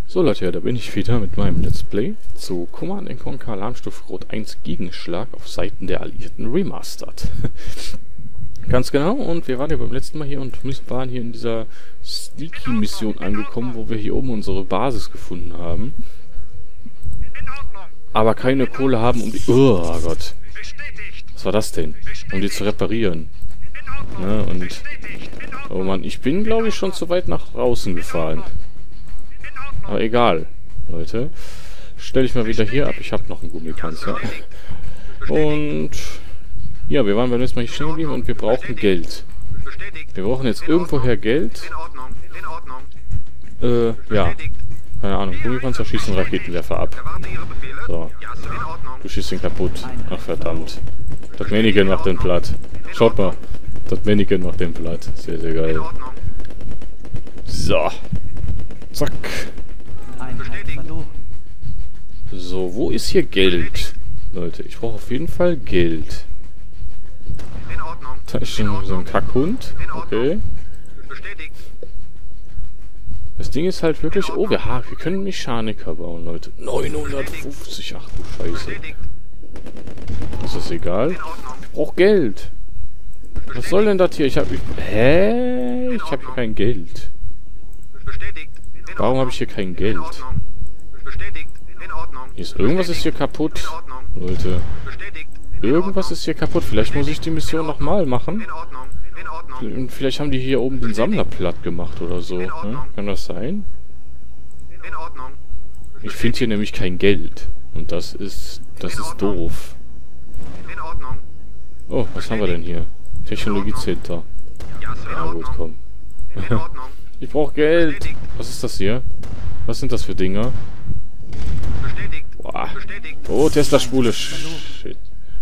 So Leute, ja, da bin ich wieder mit meinem Let's Play zu Command & Conquer Alarmstufe Rot 1 Gegenschlag auf Seiten der Alliierten Remastered. Ganz genau, und wir waren ja beim letzten Mal hier und waren hier in dieser Sneaky-Mission angekommen, wo wir hier oben unsere Basis gefunden haben. Aber keine Kohle haben, um die... Oh Gott. Was war das denn? Um die zu reparieren. Ne, und... Oh Mann, ich bin, glaube ich, schon zu weit nach draußen gefahren. Aber egal, Leute. Stelle ich mal wieder hier ab. Ich habe noch einen Gummipanzer. Und... Ja, wir waren beim letzten Mal hier stehen geblieben und wir brauchen Geld. Wir brauchen jetzt irgendwoher Geld. Ja. Keine Ahnung. Gummipanzer schießen Raketenwerfer ab. So. Du schießt ihn kaputt. Ach, verdammt. Das Mannequin macht den platt. Schaut mal. Das Mannequin macht den platt. Sehr, sehr geil. So. Zack. So, wo ist hier Geld? Leute, ich brauche auf jeden Fall Geld. Da ist schon so ein Kackhund. Okay. Das Ding ist halt wirklich... Oh, wir können Mechaniker bauen, Leute. 950, ach du Scheiße. Ist das egal? Ich brauche Geld. Was soll denn das hier? Ich habe hier kein Geld. Warum habe ich hier kein Geld? Irgendwas ist hier kaputt. Leute. Irgendwas ist hier kaputt. Vielleicht muss ich die Mission nochmal machen. Vielleicht haben die hier oben den Sammler platt gemacht oder so. Ne? Kann das sein? Ich finde hier nämlich kein Geld. Und das ist doof. Oh, was haben wir denn hier? Technologiecenter. Na gut, komm. Ich brauche Geld. Was ist das hier? Was sind das für Dinger? Boah. Oh, Tesla-Spule. Shit.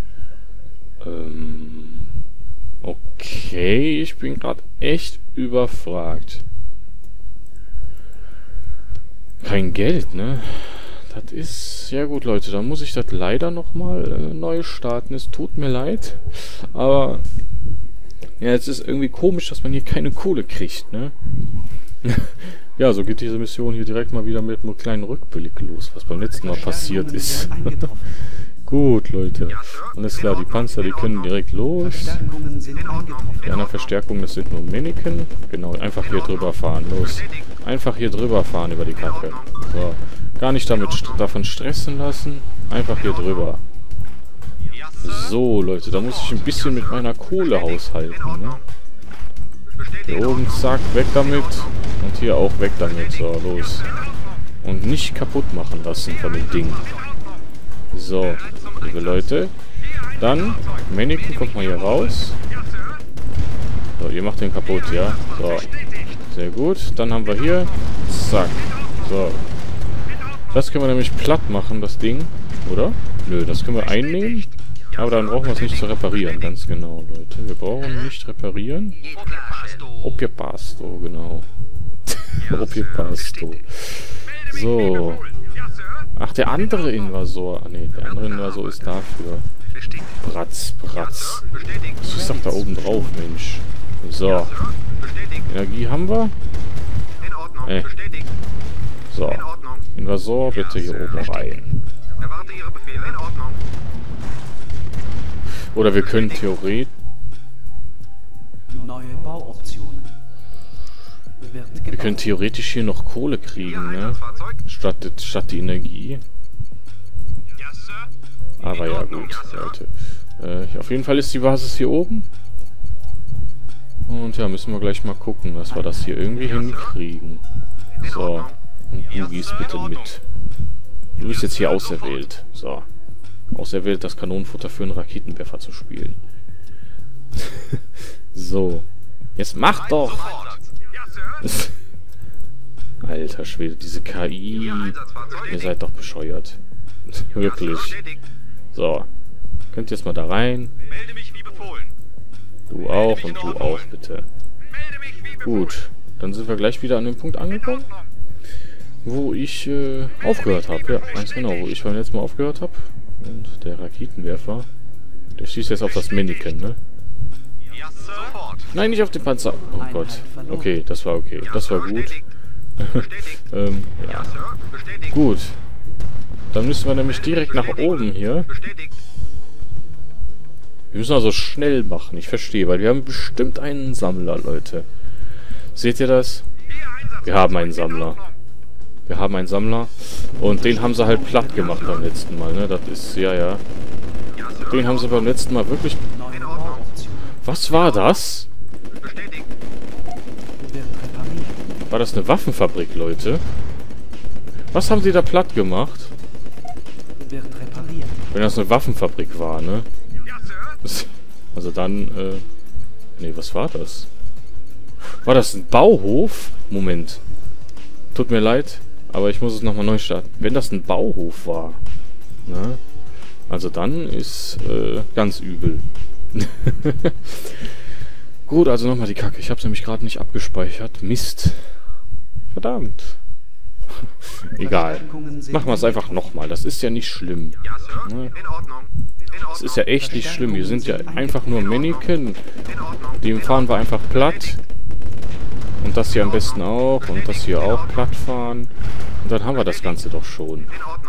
Okay, ich bin gerade echt überfragt. Kein Geld, ne? Das ist... Ja gut, Leute, dann muss ich das leider nochmal neu starten. Es tut mir leid. Aber... Ja, es ist irgendwie komisch, dass man hier keine Kohle kriegt, ne? Ja, so geht diese Mission hier direkt mal wieder mit einem kleinen Rückblick los, was beim letzten Mal passiert ist. Gut, Leute. Alles klar, die Panzer, die können direkt los. Die anderen Verstärkungen, das sind nur Mannequin. Genau, einfach hier drüber fahren. Los. Einfach hier drüber fahren über die Kacke. So. Gar nicht davon stressen lassen. Einfach hier drüber. So, Leute, da muss ich ein bisschen mit meiner Kohle haushalten, ne? Hier oben, zack, weg damit. Und hier auch weg damit. So, los. Und nicht kaputt machen lassen von dem Ding. So, liebe Leute. Dann, Mannequin, kommt mal hier raus. So, ihr macht den kaputt, ja? So, sehr gut. Dann haben wir hier, zack. So. Das können wir nämlich platt machen, das Ding. Oder? Nö, das können wir einnehmen. Aber dann brauchen wir es nicht zu reparieren. Ganz genau, Leute. Wir brauchen nicht reparieren. Opiepasto, genau. Opiepasto. So. Ach, der andere Invasor. Ah, ne, der andere Invasor ist dafür. Bratz, Bratz. Das ist doch da oben drauf, Mensch. So. Energie haben wir. So. Invasor, bitte hier oben rein. Oder wir können theoretisch... Wir können theoretisch hier noch Kohle kriegen, ne? Statt die Energie. Aber ja, gut, Leute. Auf jeden Fall ist die Basis hier oben. Und ja, müssen wir gleich mal gucken, dass wir das hier irgendwie hinkriegen. So. Und du gehst bitte mit. Du bist jetzt hier auserwählt. So. Auserwählt, das Kanonenfutter für einen Raketenwerfer zu spielen. So. Jetzt mach doch! Alter Schwede, diese KI. Ihr seid doch bescheuert. Wirklich. So. Könnt ihr jetzt mal da rein? Du auch und du auch, bitte. Gut. Dann sind wir gleich wieder an dem Punkt angekommen, wo ich aufgehört habe. Ja, ganz genau, wo ich beim letzten Mal aufgehört habe. Und der Raketenwerfer, der schießt jetzt auf das Mannequin, ne? Nein, nicht auf den Panzer. Oh Gott. Okay, das war okay. Das war gut. Ja. Gut. Dann müssen wir nämlich direkt nach oben hier. Wir müssen also schnell machen, ich verstehe, weil wir haben bestimmt einen Sammler, Leute. Seht ihr das? Wir haben einen Sammler. Wir haben einen Sammler. Und den haben sie halt platt gemacht beim letzten Mal, ne? Das ist, ja. Den haben sie beim letzten Mal wirklich... Was war das? War das eine Waffenfabrik, Leute? Was haben sie da platt gemacht? Wenn das eine Waffenfabrik war, ne? Also dann, nee, was war das? War das ein Bauhof? Moment. Tut mir leid, aber ich muss es nochmal neu starten. Wenn das ein Bauhof war, ne? Also dann ist, ganz übel. Gut, also nochmal die Kacke. Ich habe es nämlich gerade nicht abgespeichert. Mist. Verdammt. Egal. Machen wir es einfach nochmal. Das ist ja nicht schlimm. Ne? Das ist ja echt nicht schlimm. Wir sind ja einfach nur Mannequin. Dem fahren wir einfach platt. Und das hier am besten auch. Und das hier auch platt fahren. Und dann haben wir das Ganze doch schon.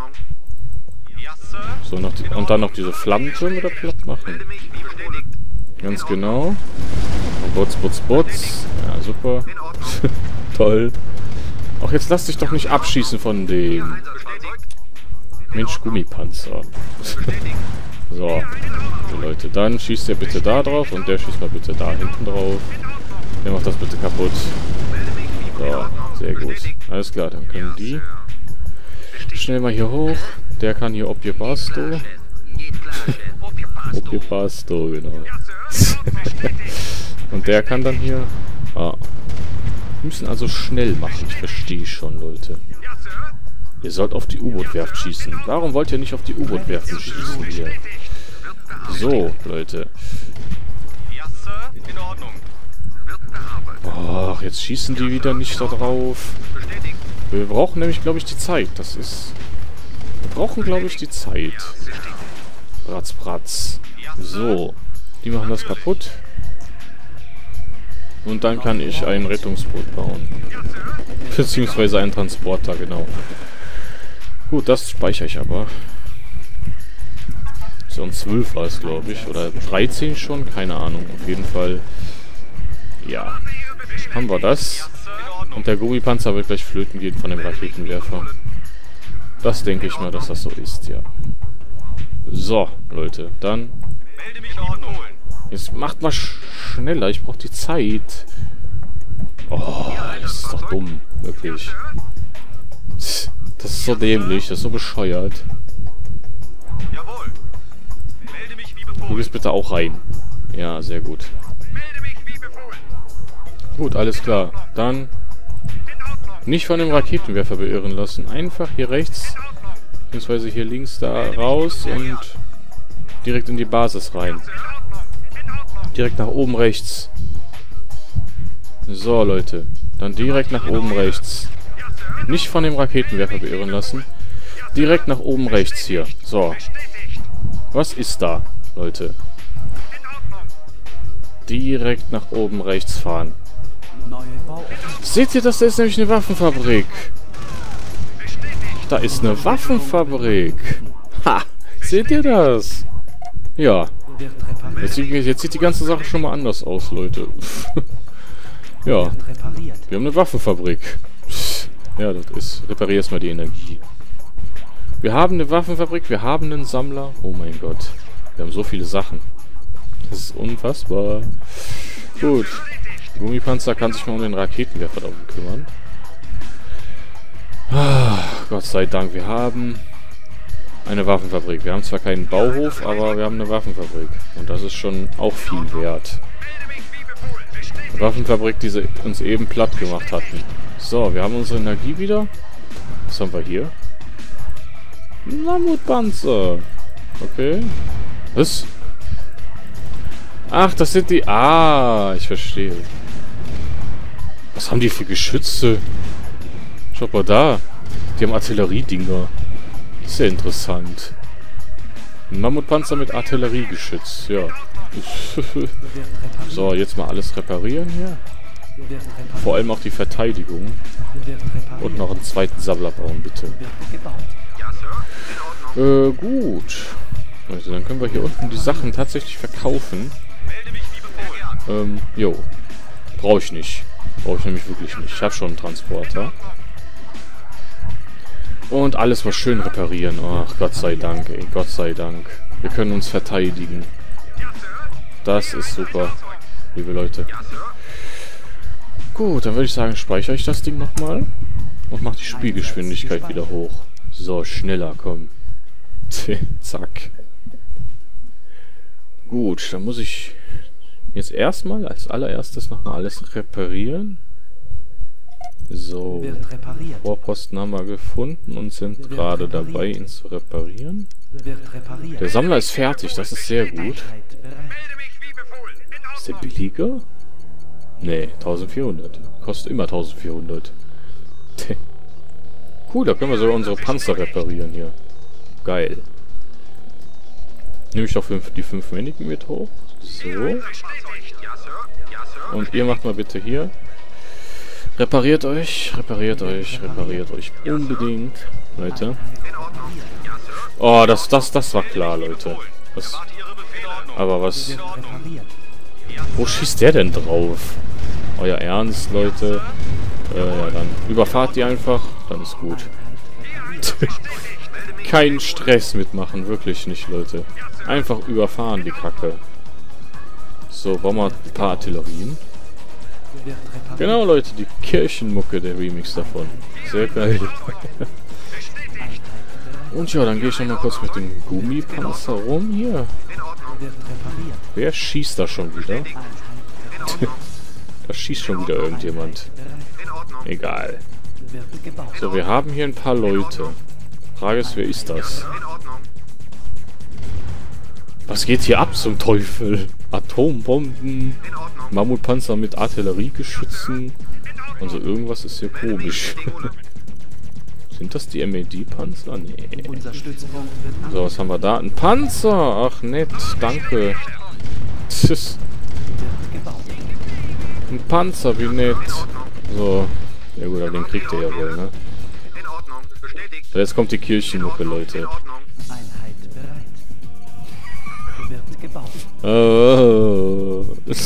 So, noch und dann noch diese Flammentürme da platt machen. Ganz genau. Und butz, butz, butz. Ja, super. Toll. Ach, jetzt lass dich doch nicht abschießen von dem. Mensch, Gummipanzer. So, Leute, dann schießt ihr bitte da drauf und der schießt mal bitte da hinten drauf. Der macht das bitte kaputt. So, sehr gut. Alles klar, dann können die schnell mal hier hoch. Der kann hier Objepasto. Objepasto, genau. Und der kann dann hier... Ah. Wir müssen also schnell machen. Ich verstehe schon, Leute. Ihr sollt auf die U-Boot-Werft schießen. Warum wollt ihr nicht auf die U-Boot-Werft schießen hier? So, Leute. Ach, jetzt schießen die wieder nicht da drauf. Wir brauchen nämlich, glaube ich, die Zeit. Das ist... Wir brauchen, glaube ich, die Zeit. Bratz, bratz. So. Die machen das kaputt. Und dann kann ich ein Rettungsboot bauen. Beziehungsweise einen Transporter, genau. Gut, das speichere ich aber. So, und 12 war es, glaube ich. Oder 13 schon? Keine Ahnung. Auf jeden Fall. Ja. Haben wir das. Und der Gummipanzer wird gleich flöten gehen von dem Raketenwerfer. Das denke ich mal, dass das so ist, ja. So, Leute. Dann... Jetzt macht mal schneller. Ich brauche die Zeit. Oh, das ist doch dumm. Wirklich. Das ist so dämlich. Das ist so bescheuert. Du gehst bitte auch rein. Ja, sehr gut. Gut, alles klar. Dann nicht von dem Raketenwerfer beirren lassen. Einfach hier rechts, beziehungsweise hier links da raus und direkt in die Basis rein. Direkt nach oben rechts. So, Leute. Dann direkt nach oben rechts. Nicht von dem Raketenwerfer beirren lassen. Direkt nach oben rechts hier. So. Was ist da, Leute? Direkt nach oben rechts fahren. Seht ihr das? Da ist nämlich eine Waffenfabrik. Da ist eine Waffenfabrik. Ha! Seht ihr das? Ja. Jetzt sieht die ganze Sache schon mal anders aus, Leute. Ja. Wir haben eine Waffenfabrik. Ja, das ist... Reparier erstmal die Energie. Wir haben eine Waffenfabrik, wir haben einen Sammler. Oh mein Gott. Wir haben so viele Sachen. Das ist unfassbar. Gut. Gummipanzer kann sich mal um den Raketenwerfer da oben kümmern. Ah, Gott sei Dank, wir haben eine Waffenfabrik. Wir haben zwar keinen Bauhof, aber wir haben eine Waffenfabrik. Und das ist schon auch viel wert. Eine Waffenfabrik, die sie uns eben platt gemacht hatten. So, wir haben unsere Energie wieder. Was haben wir hier? Mammutpanzer. Okay. Was? Ach, das sind die... Ah, ich verstehe. Was haben die für Geschütze? Schaut mal da. Die haben Artilleriedinger. Ist ja interessant. Ein Mammutpanzer mit Artilleriegeschütz. Ja. So, jetzt mal alles reparieren hier. Vor allem auch die Verteidigung. Und noch einen zweiten Sammler bauen, bitte. Gut. Also, dann können wir hier unten die Sachen tatsächlich verkaufen. Jo. Brauche ich nicht. Brauche ich nämlich wirklich nicht. Ich habe schon einen Transporter. Und alles mal schön reparieren. Ach, Gott sei Dank, ey. Gott sei Dank. Wir können uns verteidigen. Das ist super, liebe Leute. Gut, dann würde ich sagen, speichere ich das Ding nochmal. Und mache die Spielgeschwindigkeit wieder hoch. So, schneller, komm. Zack. Gut, dann muss ich jetzt erstmal als allererstes noch mal alles reparieren. So, Vorposten haben wir gefunden und sind gerade dabei, ihn zu reparieren. Der Sammler ist fertig, das ist sehr gut. Ist der billiger? Nee, 1400. Kostet immer 1400. Cool, da können wir sogar unsere Panzer reparieren hier. Geil. Nehme ich doch die 5 Männchen mit hoch. So. Und ihr macht mal bitte hier. Repariert euch unbedingt, Leute. Oh, das war klar, Leute. Aber was... Wo schießt der denn drauf? Euer Ernst, Leute? Ja, dann überfahrt die einfach, dann ist gut. Keinen Stress mitmachen, wirklich nicht, Leute. Einfach überfahren, die Kacke. So, bauen wir ein paar Artillerien. Genau, Leute, die Kirchenmucke, der Remix davon. Sehr geil. Und ja, dann gehe ich nochmal kurz mit dem Gummipanzer rum hier. Wer schießt da schon wieder? Da schießt schon wieder irgendjemand. Egal. So, wir haben hier ein paar Leute. Frage ist, wer ist das? Was geht hier ab zum Teufel? Atombomben, Mammutpanzer mit Artilleriegeschützen. Also irgendwas ist hier komisch. Sind das die MAD-Panzer? Nee. So, was haben wir da? Ein Panzer! Ach, nett. Danke. Tschüss. Ein Panzer, wie nett. So. Ja gut, aber den kriegt ihr ja wohl, ne? So, jetzt kommt die Kirchenmucke, Leute. Oh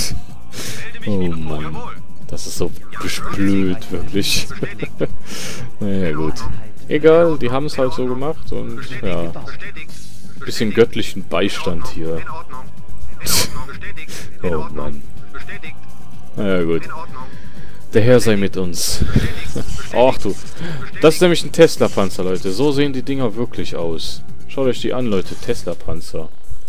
Mann. Das ist so blöd, wirklich. Naja, gut. Egal, die haben es halt so gemacht und ja. Bisschen göttlichen Beistand hier. Oh Mann. Naja, gut. Der Herr sei mit uns. Ach du. Das ist nämlich ein Tesla-Panzer, Leute. So sehen die Dinger wirklich aus. Schaut euch die an, Leute. Tesla-Panzer.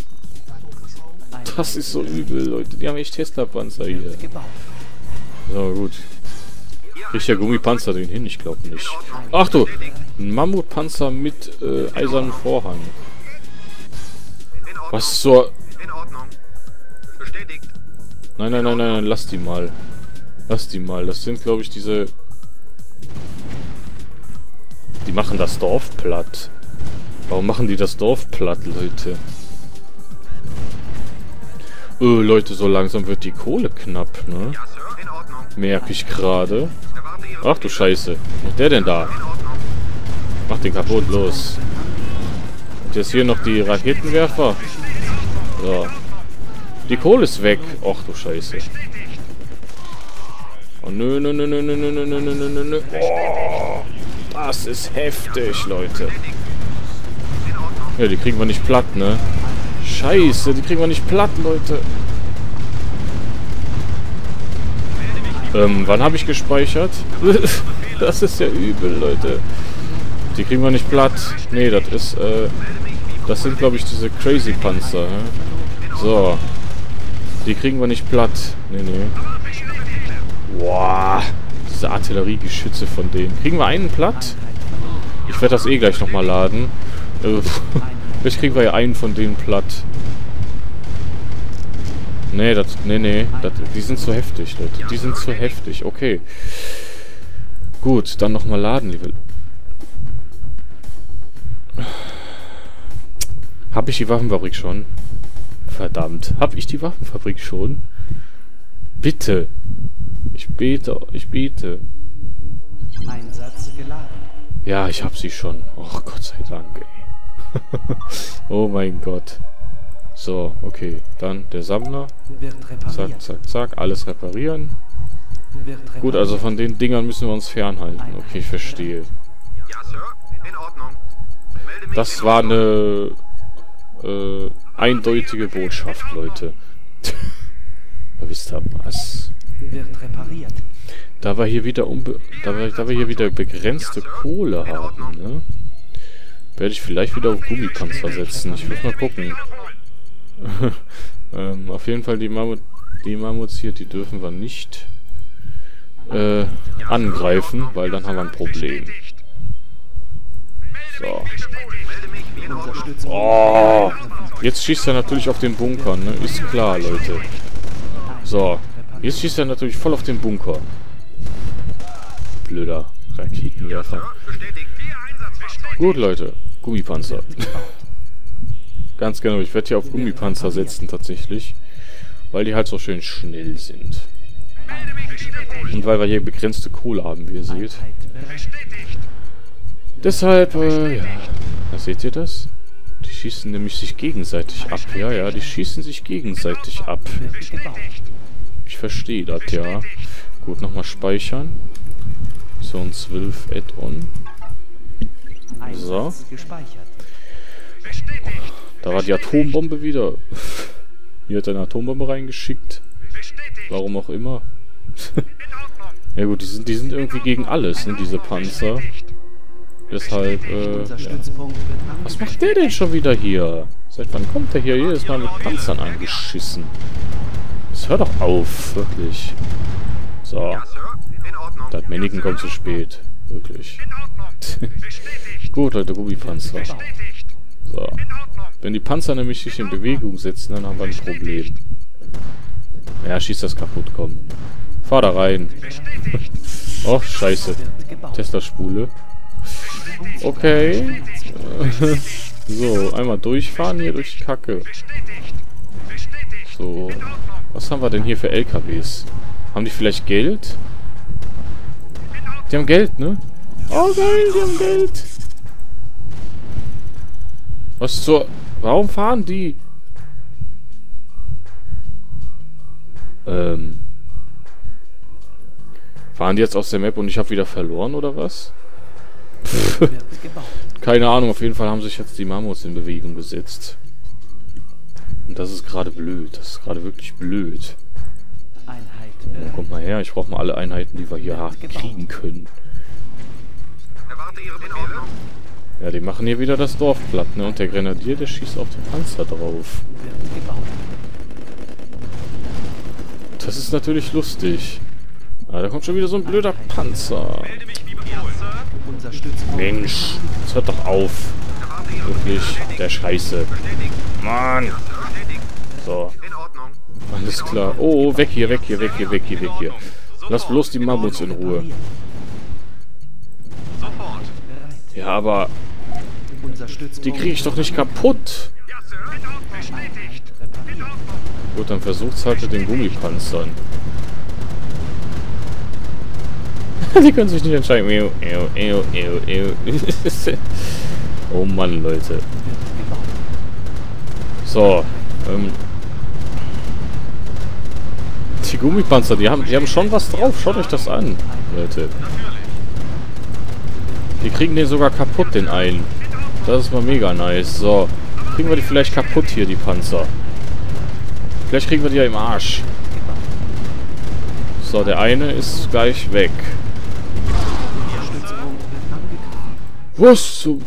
Das ist so übel, Leute. Die haben echt Tesla-Panzer hier. So, gut. Kriegt der Gummipanzer den hin? Ich glaube nicht. Ach du! Ein Mammutpanzer mit eisernem Vorhang. Was so... Nein, lass die mal. Lass die mal. Das sind, glaube ich, diese... Die machen das Dorf platt. Warum machen die das Dorf platt, Leute? Leute, so langsam wird die Kohle knapp, ne? Merke ich gerade. Ach du Scheiße. Was macht der denn da? Mach den kaputt, los. Und jetzt hier noch die Raketenwerfer. So. Die Kohle ist weg. Ach du Scheiße. Oh, nö. Oh, das ist heftig, Leute. Ja, die kriegen wir nicht platt, ne? Scheiße, die kriegen wir nicht platt, Leute. Wann habe ich gespeichert? Das ist ja übel, Leute. Die kriegen wir nicht platt. Nee, das ist, das sind, glaube ich, diese Crazy Panzer. So. Die kriegen wir nicht platt. Nee. Boah. Diese Artilleriegeschütze von denen. Kriegen wir einen platt? Ich werde das eh gleich nochmal laden. Vielleicht kriegen wir ja einen von denen platt. Nee, die sind zu heftig, Leute. Die sind zu heftig. Okay. Gut, dann nochmal laden, liebe... Hab ich die Waffenfabrik schon? Verdammt. Hab ich die Waffenfabrik schon? Bitte. Ich bete, ich bete. Einsatz geladen. Ja, ich hab sie schon. Oh, Gott sei Dank, ey. Oh mein Gott. So, okay. Dann der Sammler. Wird repariert. Zack, zack, zack. Alles reparieren. Wird repariert. Gut, also von den Dingern müssen wir uns fernhalten. Okay, ich verstehe. Ja, Sir. In Ordnung. Melde mich Das in war Ordnung. eine eindeutige Botschaft, Leute. Aber wisst ihr was? Wird repariert. Da wir hier wieder da wir hier wieder begrenzte Kohle haben, ne? Werde ich vielleicht wieder auf Gummipanzer setzen. Ich muss mal gucken. Auf jeden Fall die Mammuts hier, die dürfen wir nicht angreifen, weil dann haben wir ein Problem. So. Unterstützung. Oh, jetzt schießt er natürlich auf den Bunker, ne? Ist klar, Leute. So. Jetzt schießt er natürlich voll auf den Bunker. Blöder Raketenwerfer. Gut, Leute. Gummipanzer. Ganz genau, ich werde hier auf Gummipanzer setzen, tatsächlich. Weil die halt so schön schnell sind. Und weil wir hier begrenzte Kohle haben, wie ihr seht. Deshalb, ja. Seht ihr das? Die schießen nämlich sich gegenseitig ab. Ja, ja, die schießen sich gegenseitig ab. Ich verstehe das, ja. Gut, nochmal speichern. So, ein 12 Add-on. So. Da war die Atombombe wieder. Hier hat er eine Atombombe reingeschickt. Warum auch immer. Ja gut, die sind irgendwie gegen alles, ne, diese Panzer. Deshalb, ja. Was macht der denn schon wieder hier? Seit wann kommt der hier jedes Mal mit Panzern angeschissen? Das hört doch auf, wirklich. So. Das Mannequin kommt zu spät. Wirklich. Gut, Leute, Gummipanzer. So. Wenn die Panzer nämlich sich in Bewegung setzen, dann haben wir ein Problem. Ja, schieß das kaputt, komm. Fahr da rein. Oh, scheiße. Tesla-Spule. Okay. So, einmal durchfahren hier durch die Kacke. So. Was haben wir denn hier für LKWs? Haben die vielleicht Geld? Die haben Geld, ne? Oh geil, die haben Geld. Was zur... Warum fahren die? Fahren die jetzt aus der Map und ich habe wieder verloren, oder was? Keine Ahnung, auf jeden Fall haben sich jetzt die Mammuts in Bewegung gesetzt. Und das ist gerade blöd. Das ist gerade wirklich blöd. Oh, kommt mal her, ich brauche mal alle Einheiten, die wir hier kriegen können. Ja, die machen hier wieder das Dorf platt, ne? Und der Grenadier, der schießt auf den Panzer drauf. Das ist natürlich lustig. Ah, da kommt schon wieder so ein blöder Panzer. Mensch, das hört doch auf. Wirklich, der Scheiße. Mann. So. Alles klar. Oh, weg hier, weg hier, weg hier, weg hier, weg hier. Lass bloß die Mammuts in Ruhe. Ja, aber... Die kriege ich doch nicht kaputt. Gut, dann versucht's halt mit den Gummipanzern. Die können sich nicht entscheiden. Oh Mann, Leute. So. Die Gummipanzer, die haben schon was drauf. Schaut euch das an, Leute. Die kriegen den sogar kaputt, den einen. Das ist mal mega nice. So. Kriegen wir die vielleicht kaputt hier, die Panzer. Vielleicht kriegen wir die ja im Arsch. So, der eine ist gleich weg. Was zum...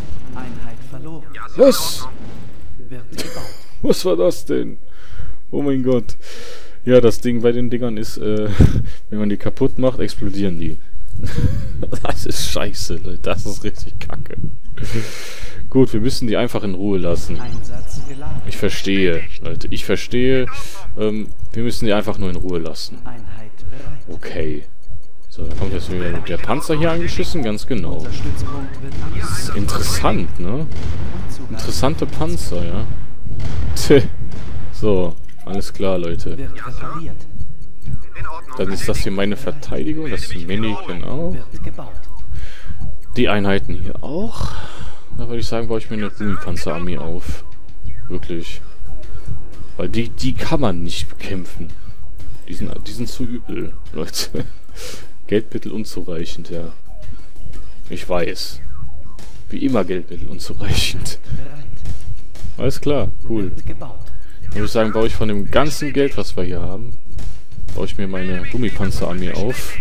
Was? Was war das denn? Oh mein Gott. Ja, das Ding bei den Dingern ist, wenn man die kaputt macht, explodieren die. Das ist scheiße, Leute. Das ist richtig kacke. Gut, wir müssen die einfach in Ruhe lassen. Ich verstehe, Leute. Ich verstehe. Wir müssen die einfach nur in Ruhe lassen. Okay. So, da kommt jetzt wieder der Panzer hier angeschissen. Ganz genau. Das ist interessant, ne? Interessante Panzer, ja. So, alles klar, Leute. In Ordnung. Dann ist das hier meine Verteidigung. Das ist Mini, genau. Wird gebaut. Die Einheiten hier auch. Da würde ich sagen, baue ich mir eine Gummipanzerarmee auf. Wirklich. Weil die kann man nicht bekämpfen. Die sind zu übel, Leute. Geldmittel unzureichend, ja. Ich weiß. Wie immer Geldmittel unzureichend. Bereit. Alles klar, cool. Wird gebaut. Dann würde ich sagen, baue ich von dem ganzen Geld, was wir hier haben, baue ich mir meine Gummipanzerarmee auf.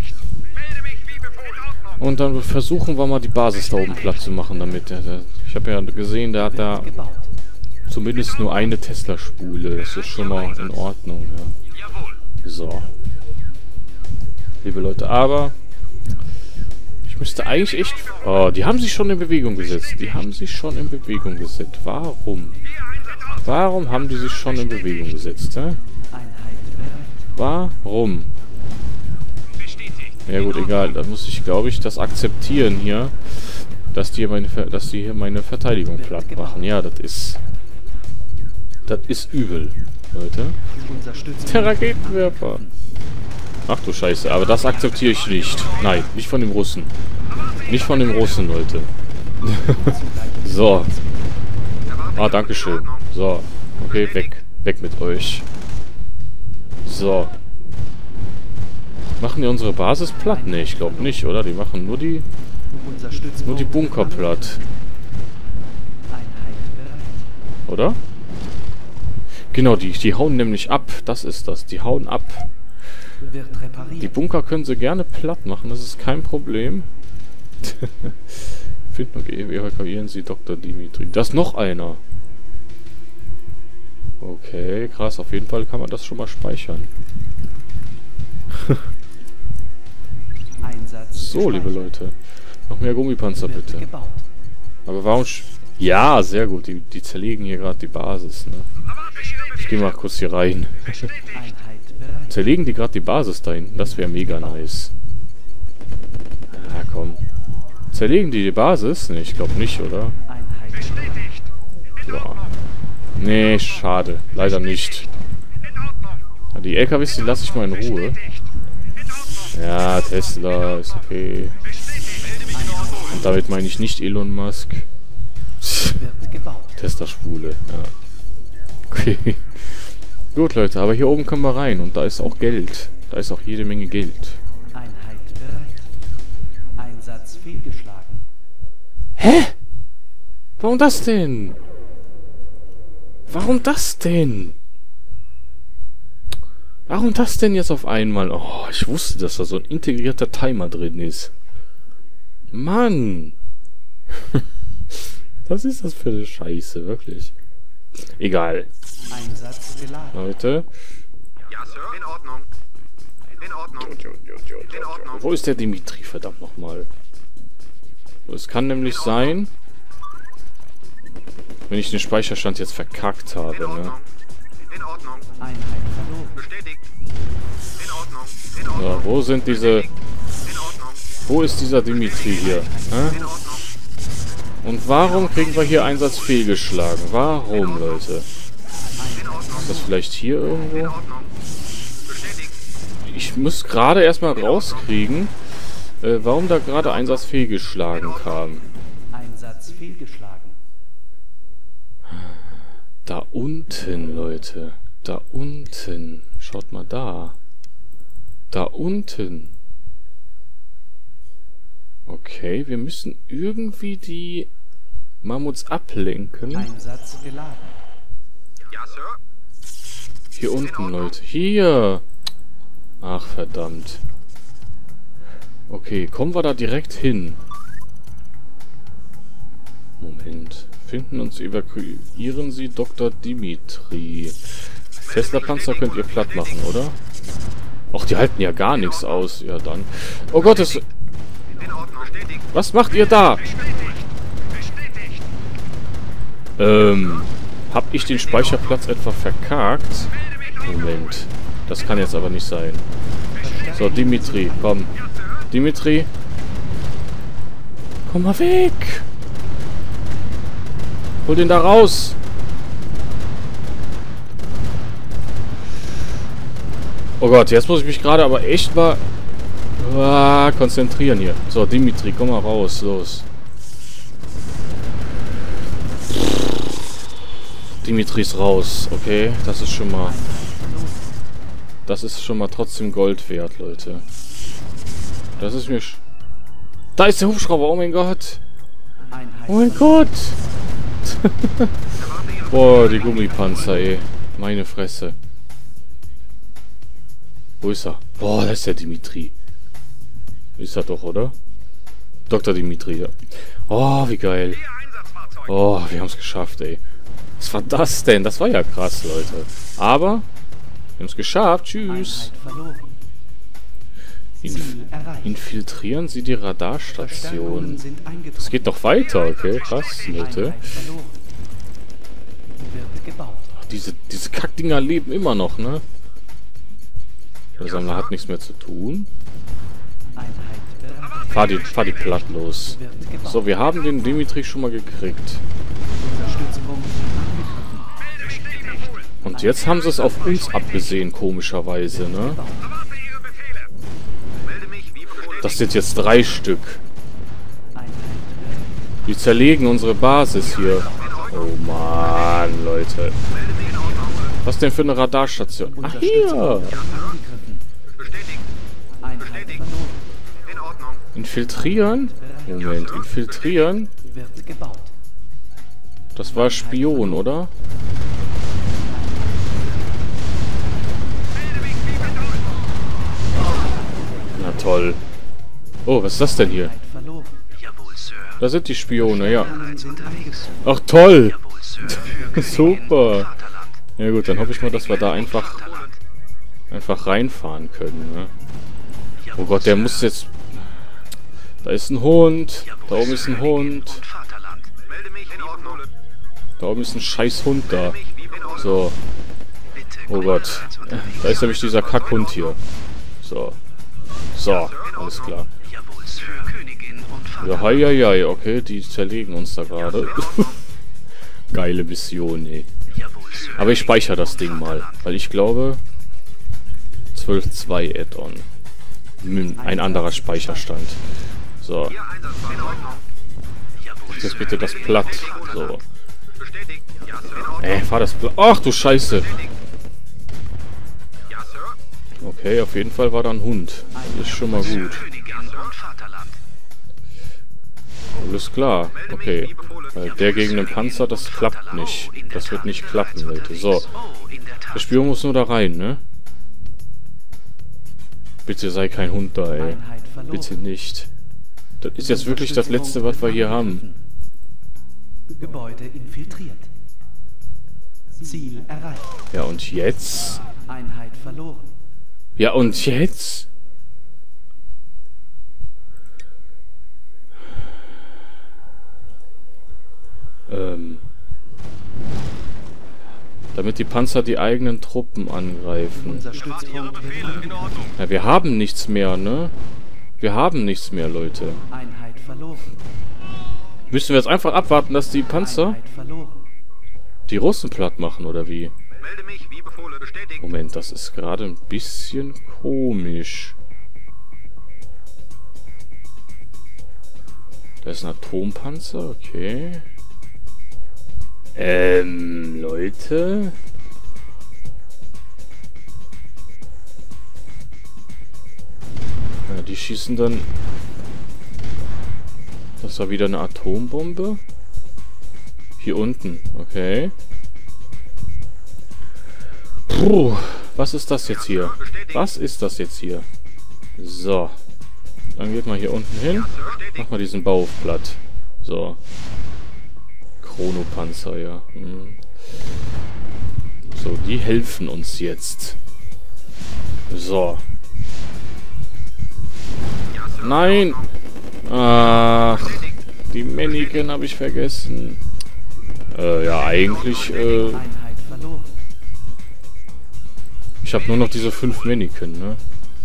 Und dann versuchen wir mal die Basis da oben platt zu machen damit. Ich habe ja gesehen, der hat da Gebaut. zumindest nur eine Tesla-Spule. Das ist schon mal in Ordnung, ja. So. Liebe Leute, aber ich müsste eigentlich echt... Oh, die haben sich schon in Bewegung gesetzt. Die haben sich schon in Bewegung gesetzt. Warum? Warum haben die sich schon in Bewegung gesetzt, hä? Einheit bereit. Warum? Ja gut, egal. Da muss ich, glaube ich, das akzeptieren hier, dass die hier meine Verteidigung platt machen. Ja, das ist übel, Leute. Unser Stützpunkt. Der Raketenwerfer. Ach du Scheiße, aber das akzeptiere ich nicht. Nein, nicht von dem Russen. Nicht von dem Russen, Leute. So. Ah, dankeschön. So. Okay, weg. Weg mit euch. So. Machen die unsere Basis platt? Ne, ich glaube nicht, oder? Die machen nur die Unser Stützpunkt. Nur die Bunker platt. Einheit bereit. Oder? Genau, die hauen nämlich ab. Das ist das. Die hauen ab. Wird repariert. Die Bunker können sie gerne platt machen. Das ist kein Problem. Finden und evakuieren Sie Dr. Dimitri. Da ist noch einer. Okay, krass. Auf jeden Fall kann man das schon mal speichern. Einsatz So, liebe Leute. Noch mehr Gummipanzer, Wird bitte. gebaut. Aber warum... Ja, sehr gut. Die zerlegen hier gerade die Basis, ne? Ich gehe mal kurz hier rein. Einheit bereit. Zerlegen die gerade die Basis da hinten? Das wäre mega nice. Ah, komm. Zerlegen die Basis? Ne, ich glaube nicht, oder? Einheit bereit. Ja. Nee, schade. Leider nicht. Ja, die LKWs, die lasse ich mal in Ruhe. Ja, Tesla ist okay. Und damit meine ich nicht Elon Musk. Wird gebaut. Tesla-Spule, ja. Okay. Gut, Leute, aber hier oben können wir rein und da ist auch Geld. Da ist auch jede Menge Geld. Einheit bereit. Einsatz fehlgeschlagen. Hä? Warum das denn? Warum das denn? Warum das denn jetzt auf einmal? Oh, ich wusste, dass da so ein integrierter Timer drin ist. Mann! Was ist das für eine Scheiße, wirklich? Egal. Einsatz geladen. Leute. Ja, Sir. In Ordnung. In Ordnung. In Ordnung. Wo ist der Dimitri, verdammt nochmal? Es kann nämlich sein, wenn ich den Speicherstand jetzt verkackt habe, In ne? Ordnung. In Ordnung. Einheit verloren. Bestätigt. In Ordnung. In Ordnung. So, wo sind diese... In Ordnung. Wo ist dieser Dimitri hier? Hä? In Ordnung. Und warum kriegen wir hier Einsatz fehlgeschlagen? Warum, Leute? Ist das vielleicht hier irgendwo? In Ordnung. Bestätigt. Ich muss gerade erstmal rauskriegen, warum da gerade Einsatz fehlgeschlagen kam. Einsatz fehlgeschlagen. Da unten, Leute. Da unten. Schaut mal da. Da unten. Okay, wir müssen irgendwie die Mammuts ablenken. Einsatz geladen. Ja, Sir. Hier unten, Leute. Hier. Ach, verdammt. Okay, kommen wir da direkt hin. Moment. Finden uns, evakuieren Sie Dr. Dimitri. Tesla-Panzer könnt ihr platt machen, oder? Ach, die halten ja gar nichts aus. Ja, dann. Oh Gott, es... In Ordnung. Bestätigt. Was macht ihr da? Hab ich den Speicherplatz etwa verkackt? Moment. Das kann jetzt aber nicht sein. So, Dimitri, komm. Dimitri. Komm mal weg. Hol den da raus. Oh Gott, jetzt muss ich mich gerade aber echt mal konzentrieren hier. So, Dimitri, komm mal raus. Los. Dimitri ist raus. Okay, das ist schon mal... Das ist schon mal trotzdem Gold wert, Leute. Das ist mir... Da ist der Hubschrauber, oh mein Gott. Oh mein Gott. Boah, die Gummipanzer, ey. Meine Fresse. Wo ist er? Boah, da ist der Dimitri. Ist er doch, oder? Dr. Dimitri, ja. Oh, wie geil. Oh, wir haben es geschafft, ey. Was war das denn? Das war ja krass, Leute. Aber... Wir haben es geschafft. Tschüss. Infiltrieren Sie die Radarstation. Das geht noch weiter, okay? Krass, Leute. Ach, diese Kackdinger leben immer noch, ne? Der Sammler hat nichts mehr zu tun. Fahr die platt los. So, wir haben den Dimitri schon mal gekriegt. Und jetzt haben sie es auf uns abgesehen, komischerweise, ne? Das sind jetzt 3 Stück. Die zerlegen unsere Basis hier. Oh Mann, Leute. Was denn für eine Radarstation? Ach, hier! Infiltrieren? Moment, infiltrieren? Das war Spion, oder? Na toll. Oh, was ist das denn hier? Da sind die Spione, ja. Ach toll! Super! Ja gut, dann hoffe ich mal, dass wir da einfach reinfahren können, ne? Oh Gott, der muss jetzt... Da ist ein Hund. Da oben ist ein Hund. Da oben ist ein scheiß Hund da. So. Oh Gott. Da ist nämlich dieser Kackhund hier. So. So, alles klar. Ja, hei, okay, die zerlegen uns da gerade. Geile Mission, ey. Aber ich speichere das Ding mal, weil ich glaube... 12.2 Add-on. Ein anderer Speicherstand. So. Jetzt bitte das platt. So. Fahr das platt. Ach du Scheiße. Okay, auf jeden Fall war da ein Hund. Das ist schon mal gut. Alles klar. Okay. Weil der gegen den Panzer, das klappt nicht. Das wird nicht klappen, Leute. So. Der Spion muss nur da rein, ne? Bitte sei kein Hund da, ey. Bitte nicht. Das ist jetzt wirklich das Letzte, was wir hier haben. Gebäude infiltriert. Ziel erreicht. Ja, und jetzt? Einheit verloren. Ja, und jetzt? Damit die Panzer die eigenen Truppen angreifen. Unser Stützpunkt wird Ja, wir haben nichts mehr, ne? Wir haben nichts mehr, Leute. Einheit verloren. Müssen wir jetzt einfach abwarten, dass die Panzer Einheit verloren. die Russen platt machen, oder wie? Moment, das ist gerade ein bisschen komisch. Da ist ein Atompanzer, okay. Leute? Ja, die schießen dann... Das war wieder eine Atombombe? Hier unten, okay. Puh, was ist das jetzt hier? Was ist das jetzt hier? So. Dann geht mal hier unten hin. Mach mal diesen Bau platt. So. Chronopanzer, ja. So, die helfen uns jetzt. So. Nein! Ach, die Mannequin habe ich vergessen. Ja, eigentlich, Einheit verloren. ich habe nur noch diese 5 Mannequin, ne?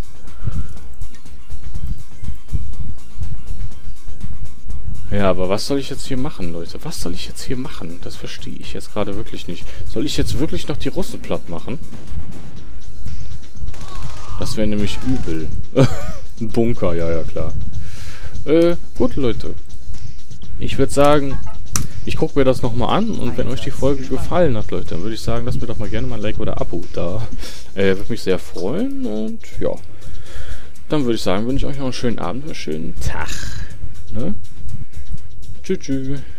Ja, aber was soll ich jetzt hier machen, Leute? Was soll ich jetzt hier machen? Das verstehe ich jetzt gerade wirklich nicht. Soll ich jetzt wirklich noch die Russen platt machen? Das wäre nämlich übel. Ein Bunker, ja, klar. Gut, Leute. Ich würde sagen, ich gucke mir das nochmal an und wenn euch die Folge gefallen hat, Leute, dann würde ich sagen, lasst mir doch mal gerne mal ein Like oder Abo da. Würde mich sehr freuen und ja. Dann würde ich sagen, wünsche ich euch noch einen schönen Abend, einen schönen Tag. Ne? Tschüss.